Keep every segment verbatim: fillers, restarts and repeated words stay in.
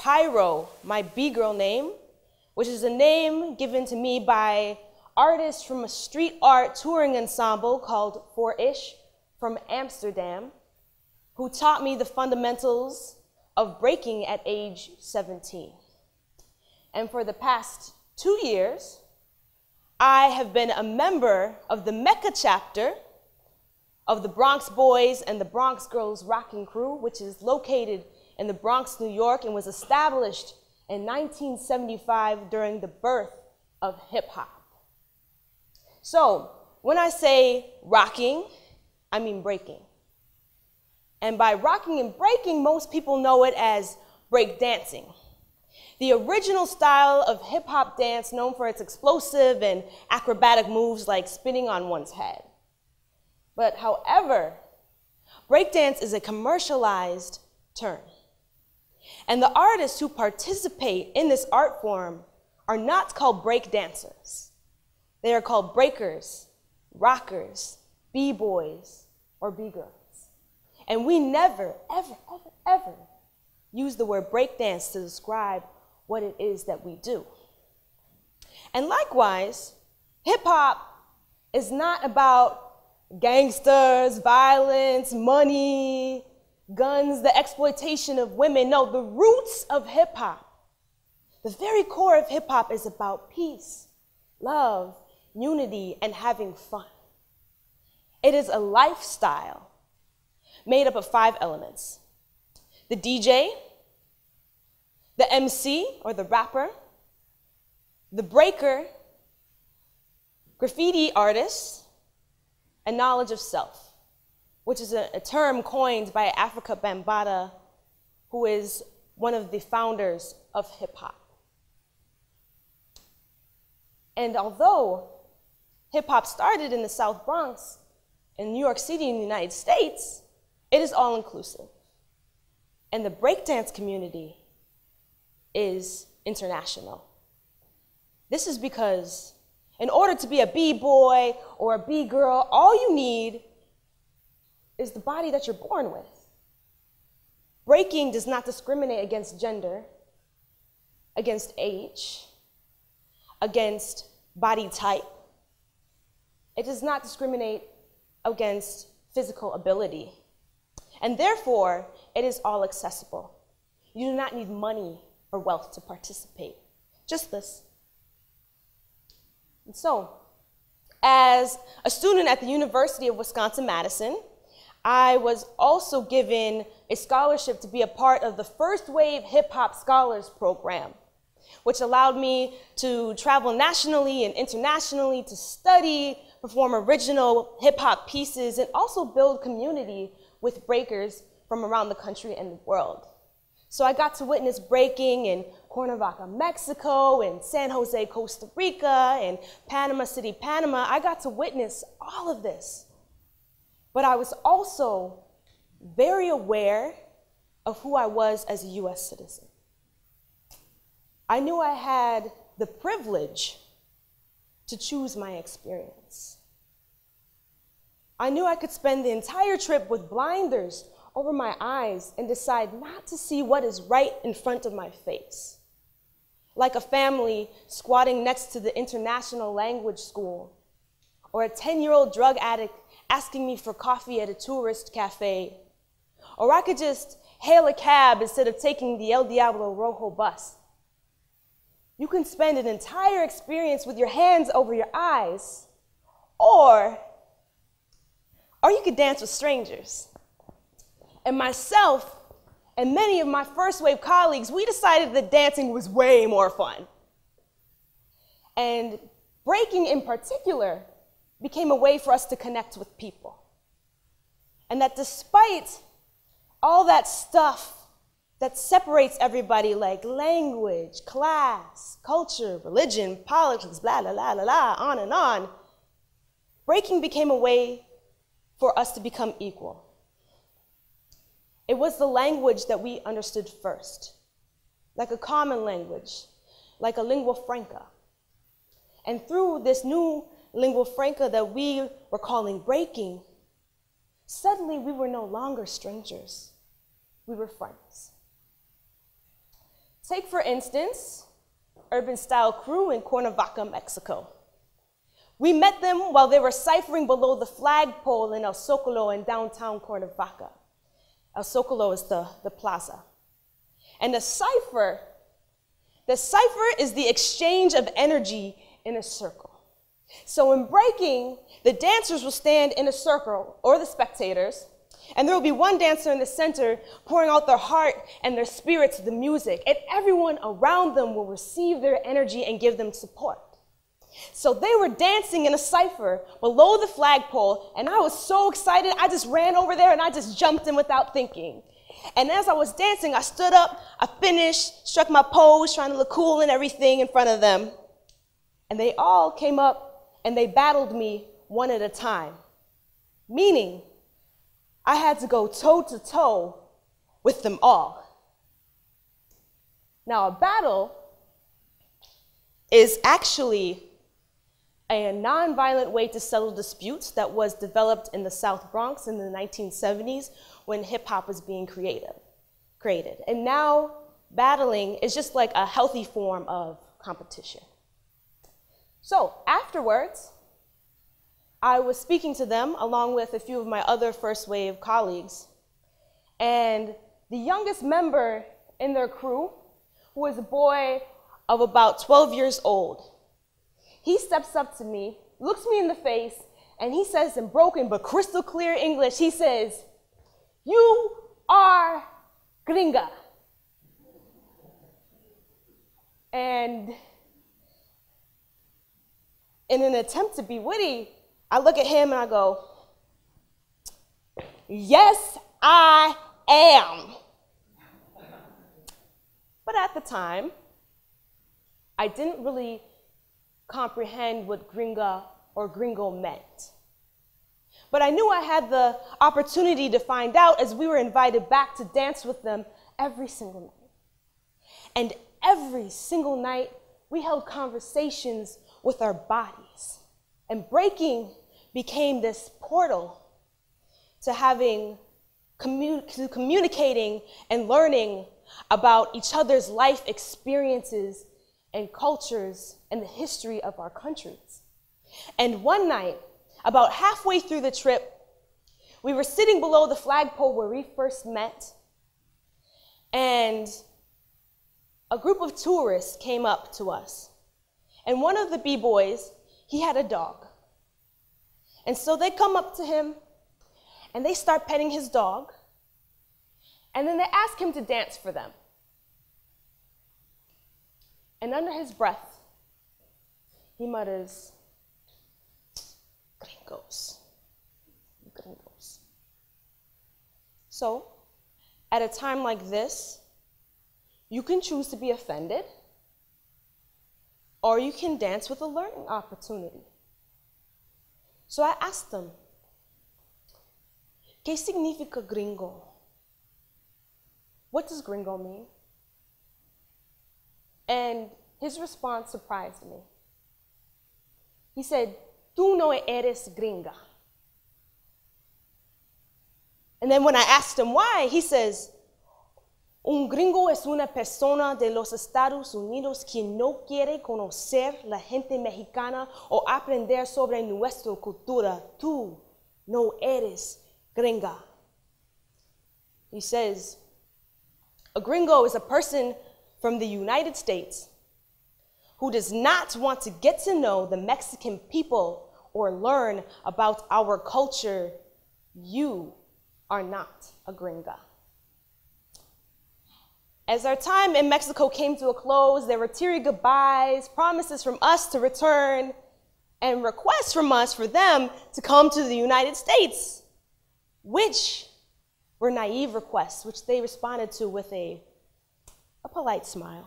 Pyro, my B-Girl name, which is a name given to me by artists from a street art touring ensemble called Four-ish from Amsterdam, who taught me the fundamentals of breaking at age seventeen. And for the past two years, I have been a member of the Mecca chapter of the Bronx Boys and the Bronx Girls Rocking Crew, which is located in the Bronx, New York, and was established in nineteen seventy-five during the birth of hip hop. So when I say rocking, I mean breaking. And by rocking and breaking, most people know it as breakdancing, the original style of hip hop dance known for its explosive and acrobatic moves like spinning on one's head. But however, breakdance is a commercialized term. And the artists who participate in this art form are not called breakdancers. They are called breakers, rockers, b-boys, or b-girls. And we never, ever, ever, ever use the word breakdance to describe what it is that we do. And likewise, hip-hop is not about gangsters, violence, money, guns, the exploitation of women. No, the roots of hip-hop, the very core of hip-hop is about peace, love, unity, and having fun. It is a lifestyle made up of five elements: the D J, the M C or the rapper, the breaker, graffiti artist, and knowledge of self, which is a, a term coined by Africa Bambaataa, who is one of the founders of hip hop. And although hip hop started in the South Bronx in New York City in the United States, it is all inclusive. And the breakdance community is international. This is because in order to be a b-boy or a b-girl, all you need is the body that you're born with. Breaking does not discriminate against gender, against age, against body type. It does not discriminate against physical ability. And therefore, it is all accessible. You do not need money or wealth to participate, just this. And so, as a student at the University of Wisconsin-Madison, I was also given a scholarship to be a part of the First Wave Hip Hop Scholars Program, which allowed me to travel nationally and internationally to study, perform original hip hop pieces, and also build community with breakers from around the country and the world. So I got to witness breaking in Cuernavaca, Mexico, and San Jose, Costa Rica, and Panama City, Panama. I got to witness all of this. But I was also very aware of who I was as a U S citizen. I knew I had the privilege to choose my experience. I knew I could spend the entire trip with blinders over my eyes and decide not to see what is right in front of my face. Like a family squatting next to the international language school, or a ten-year-old drug addict asking me for coffee at a tourist cafe, or I could just hail a cab instead of taking the El Diablo Rojo bus. You can spend an entire experience with your hands over your eyes, or, or you could dance with strangers. And myself and many of my first wave colleagues, we decided that dancing was way more fun. And breaking in particular became a way for us to connect with people. And that despite all that stuff that separates everybody, like language, class, culture, religion, politics, blah, blah, blah, blah, blah, on and on, breaking became a way for us to become equal. It was the language that we understood first, like a common language, like a lingua franca. And through this new lingua franca that we were calling breaking, suddenly we were no longer strangers, we were friends. Take, for instance, Urban Style Crew in Cuernavaca, Mexico. We met them while they were ciphering below the flagpole in El Zocalo in downtown Cuernavaca. El Zocalo is the, the plaza. And the cipher, the cipher is the exchange of energy in a circle. So in breaking, the dancers will stand in a circle, or the spectators, and there will be one dancer in the center pouring out their heart and their spirit to the music, and everyone around them will receive their energy and give them support. So they were dancing in a cipher below the flagpole, and I was so excited, I just ran over there and I just jumped in without thinking. And as I was dancing, I stood up, I finished, struck my pose, trying to look cool and everything in front of them. And they all came up and they battled me one at a time, meaning I had to go toe to toe with them all. Now, a battle is actually a nonviolent way to settle disputes that was developed in the South Bronx in the nineteen seventies when hip hop was being created. created. And now battling is just like a healthy form of competition. So afterwards, I was speaking to them along with a few of my other first wave colleagues, and the youngest member in their crew, who was a boy of about twelve years old, he steps up to me, looks me in the face, and he says in broken but crystal clear English, he says, "You are gringa." And in an attempt to be witty, I look at him and I go, "Yes, I am." But at the time, I didn't really comprehend what gringa or gringo meant. But I knew I had the opportunity to find out as we were invited back to dance with them every single night. And every single night, we held conversations with our bodies. And breaking became this portal to having, commun- to communicating and learning about each other's life experiences and cultures and the history of our countries. And one night, about halfway through the trip, we were sitting below the flagpole where we first met, and a group of tourists came up to us. And one of the b-boys, he had a dog. And so they come up to him, and they start petting his dog, and then they ask him to dance for them. And under his breath, he mutters, "Gringos, gringos." So, at a time like this, you can choose to be offended, or you can dance with a learning opportunity. So I asked them, "¿Qué significa gringo?" What does gringo mean? And his response surprised me. He said, "Tú no eres gringa." And then when I asked him why, he says, "Un gringo es una persona de los Estados Unidos que no quiere conocer la gente mexicana o aprender sobre nuestra cultura. Tú no eres gringa." He says, a gringo is a person from the United States who does not want to get to know the Mexican people or learn about our culture. You are not a gringa. As our time in Mexico came to a close, there were teary goodbyes, promises from us to return, and requests from us for them to come to the United States, which were naive requests, which they responded to with a, a polite smile.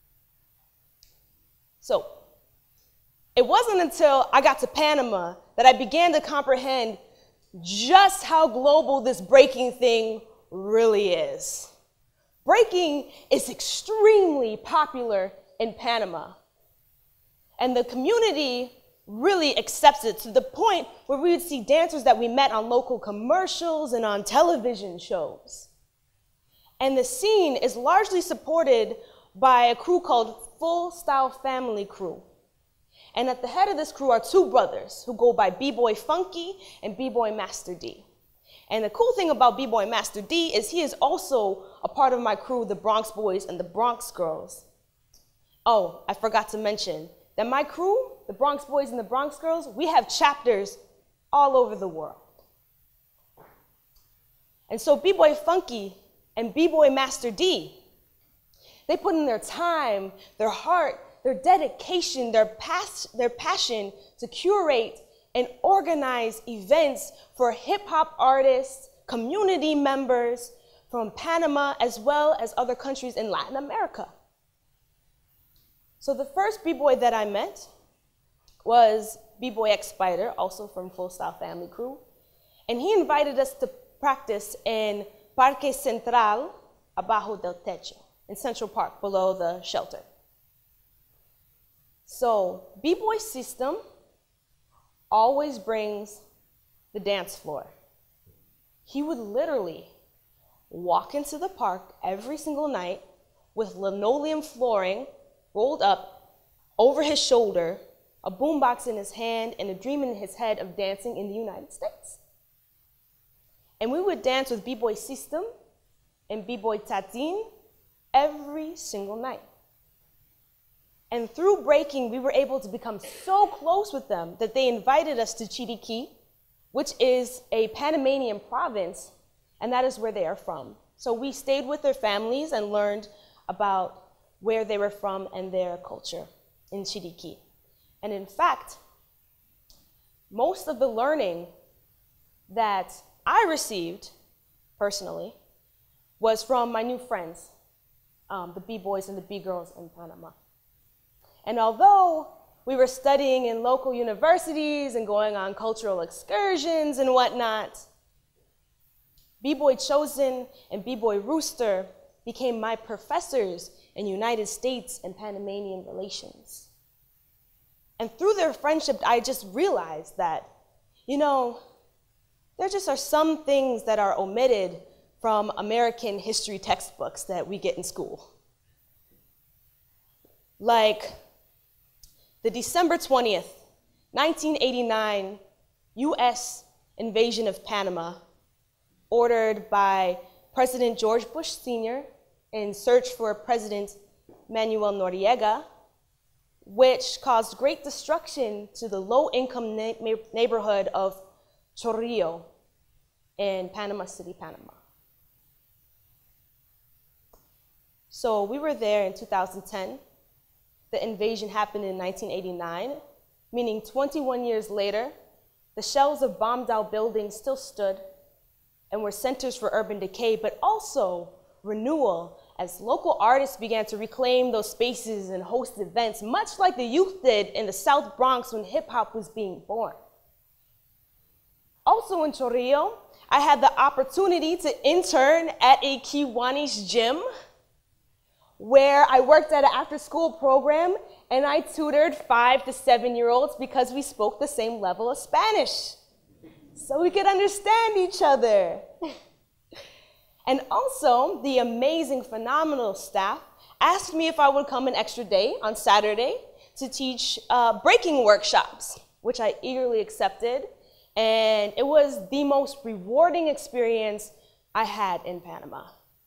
So, it wasn't until I got to Panama that I began to comprehend just how global this breaking thing really is. Breaking is extremely popular in Panama, and the community really accepts it to the point where we would see dancers that we met on local commercials and on television shows. And the scene is largely supported by a crew called Full Style Family Crew. And at the head of this crew are two brothers who go by B-Boy Funky and B-Boy Master D. And the cool thing about B-Boy Master D is he is also a part of my crew, the Bronx Boys and the Bronx Girls. Oh, I forgot to mention that my crew, the Bronx Boys and the Bronx Girls, we have chapters all over the world. And so B-Boy Funky and B-Boy Master D, they put in their time, their heart, their dedication, their, pas their passion to curate and organize events for hip-hop artists, community members from Panama, as well as other countries in Latin America. So the first B-boy that I met was B-Boy X Spider, also from Full Style Family Crew, and he invited us to practice in Parque Central, abajo del techo, in Central Park, below the shelter. So B-Boy system always brings the dance floor. He would literally walk into the park every single night with linoleum flooring rolled up over his shoulder, a boombox in his hand, and a dream in his head of dancing in the United States. And we would dance with B-Boy System and B-Boy Tatin every single night. And through breaking, we were able to become so close with them that they invited us to Chiriquí, which is a Panamanian province, and that is where they are from. So we stayed with their families and learned about where they were from and their culture in Chiriquí. And in fact, most of the learning that I received personally was from my new friends, um, the B-boys and the B-girls in Panama. And although we were studying in local universities and going on cultural excursions and whatnot, B-Boy Chosen and B-Boy Rooster became my professors in United States and Panamanian relations. And through their friendship, I just realized that, you know, there just are some things that are omitted from American history textbooks that we get in school. Like the December twentieth, nineteen eighty-nine U S invasion of Panama, ordered by President George Bush Senior in search for President Manuel Noriega, which caused great destruction to the low-income na neighborhood of Chorrillo in Panama City, Panama. So we were there in two thousand ten. The invasion happened in nineteen eighty-nine, meaning twenty-one years later, the shells of bombed-out buildings still stood and were centers for urban decay, but also renewal, as local artists began to reclaim those spaces and host events, much like the youth did in the South Bronx when hip-hop was being born. Also in Chorrillo, I had the opportunity to intern at a Kiwanis gym, where I worked at an after-school program, and I tutored five to seven-year-olds because we spoke the same level of Spanish, so we could understand each other. And also, the amazing, phenomenal staff asked me if I would come an extra day on Saturday to teach uh, breaking workshops, which I eagerly accepted, and it was the most rewarding experience I had in Panama.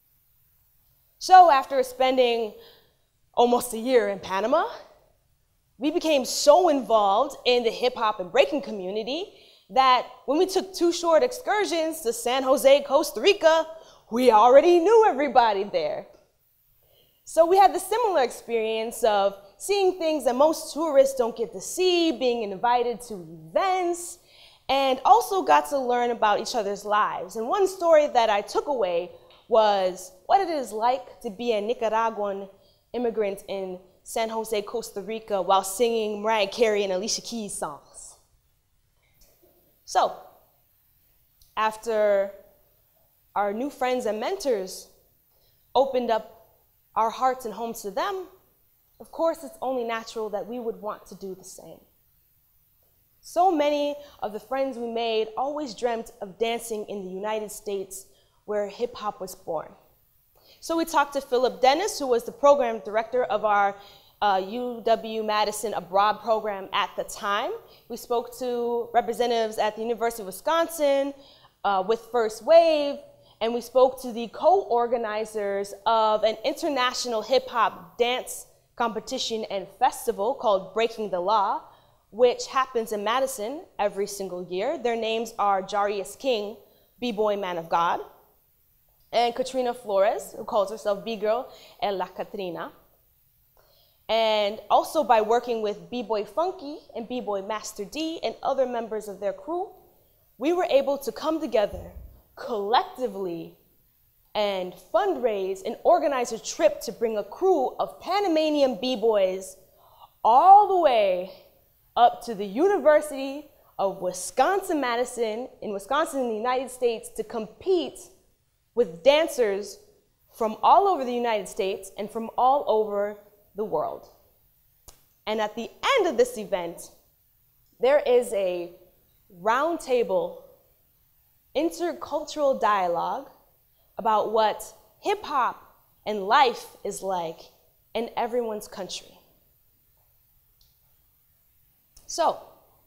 So after spending almost a year in Panama, we became so involved in the hip hop and breaking community that when we took two short excursions to San Jose, Costa Rica, we already knew everybody there. So we had the similar experience of seeing things that most tourists don't get to see, being invited to events, and also got to learn about each other's lives. And one story that I took away was what it is like to be a Nicaraguan immigrant in San Jose, Costa Rica, while singing Mariah Carey and Alicia Keys songs. So, after our new friends and mentors opened up our hearts and homes to them, of course, it's only natural that we would want to do the same. So many of the friends we made always dreamt of dancing in the United States, where hip-hop was born. So we talked to Philip Dennis, who was the program director of our uh, U W-Madison Abroad program at the time. We spoke to representatives at the University of Wisconsin uh, with First Wave, and we spoke to the co-organizers of an international hip-hop dance competition and festival called Breaking the Law, which happens in Madison every single year. Their names are Jarius King, B-Boy Man of God, and Katrina Flores, who calls herself B-Girl and La Katrina. And also by working with B-Boy Funky and B-Boy Master D and other members of their crew, we were able to come together collectively and fundraise and organize a trip to bring a crew of Panamanian B-Boys all the way up to the University of Wisconsin-Madison in Wisconsin in the United States to compete with dancers from all over the United States and from all over the world. And at the end of this event, there is a roundtable intercultural dialogue about what hip hop and life is like in everyone's country. So,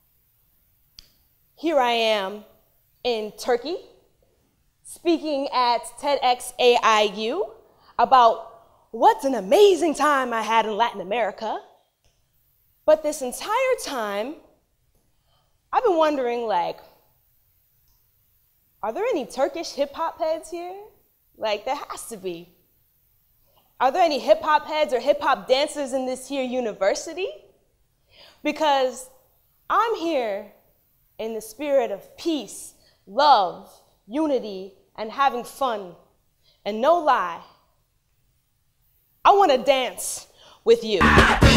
here I am in Turkey, speaking at TEDxAIU about what an amazing time I had in Latin America. But this entire time, I've been wondering, like, are there any Turkish hip-hop heads here? Like, there has to be. Are there any hip-hop heads or hip-hop dancers in this here university? Because I'm here in the spirit of peace, love, unity, and having fun. And no lie, I want to dance with you.